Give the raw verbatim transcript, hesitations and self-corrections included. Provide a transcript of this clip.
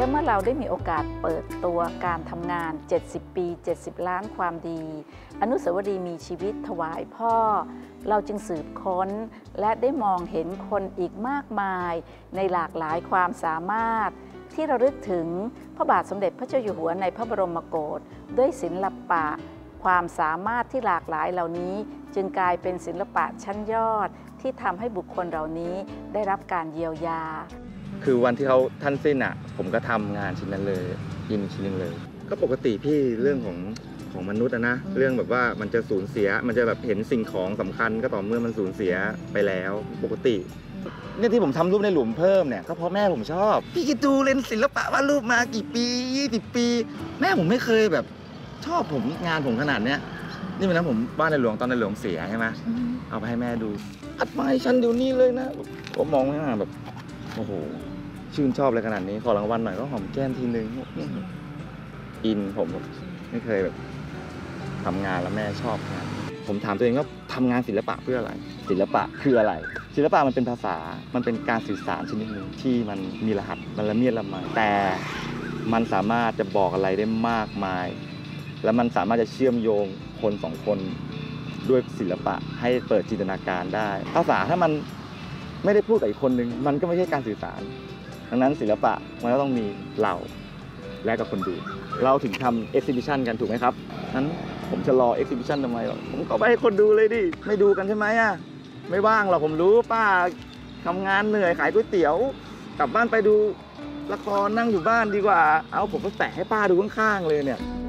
เมื่อเราได้มีโอกาสเปิดตัวการทำงานเจ็ดสิบปีเจ็ดสิบล้านความดีอนุสาวรีย์มีชีวิตถวายพ่อเราจึงสืบค้นและได้มองเห็นคนอีกมากมายในหลากหลายความสามารถที่ระลึกถึงพระบาทสมเด็จพระเจ้าอยู่หัวในพระบรมโกศด้วยศิลปะความสามารถที่หลากหลายเหล่านี้จึงกลายเป็นศิลปะชั้นยอดที่ทำให้บุคคลเหล่านี้ได้รับการเยียวยาคือวันที่เขาท่านสิ้นอ่ะผมก็ทำงานชิ้นนั้นเลยยินชิ้นนึงเลยก็ปกติพี่เรื่องของของมนุษย์นะเรื่องแบบว่ามันจะสูญเสียมันจะแบบเห็นสิ่งของสำคัญก็ต่อเมื่อมันสูญเสียไปแล้วปกติเนี่ยที่ผมทำรูปในหลุมเพิ่มเนี่ยก็เพราะแม่ผมชอบพี่คิดดูเรียนศิลปะวาดรูปมากี่ปียี่สิบปีแม่ผมไม่เคยแบบชอบผมงานผมขนาดเนี้ยนี่เป็นนะผมบ้านในหลวงตอนในหลวงเสียใช่ไหมเอาไปให้แม่ดูอัดมาให้ฉันเดี๋ยวนี้เลยนะผมมองข้างหน้าแบบโอ้โหชื่นชอบเลยขนาดนี้ขอรางวัลหน่อยก็หอมแก้มทีนึงอินผมไม่เคยแบบทำงานแล้วแม่ชอบงานผมถามตัวเองว่าทำงานศิลปะเพื่ออะไรศิลปะคืออะไรศิลปะมันเป็นภาษามันเป็นการสื่อสารชนิดหนึ่งที่มันมีรหัสมันละเมียดละไมแต่มันสามารถจะบอกอะไรได้มากมายและมันสามารถจะเชื่อมโยงคนสองคนด้วยศิลปะให้เปิดจินตนาการได้ภาษาถ้ามันไม่ได้พูดกับอีกคนนึงมันก็ไม่ใช่การสื่อสารดังนั้นศิลปะมันก็ต้องมีเราและกับคนดูเราถึงทำเอ็กซิบิชันกันถูกไหมครับนั้นผมจะรอเอ็กซิบิชันทำไมหรอผมก็ไปให้คนดูเลยดิไม่ดูกันใช่ไหมอ่ะไม่ว่างหรอกผมรู้ป้าทำงานเหนื่อยขายก๋วยเตี๋ยวกลับบ้านไปดูละครนั่งอยู่บ้านดีกว่าเอาผมไปแปะให้ป้าดูข้างๆเลยเนี่ย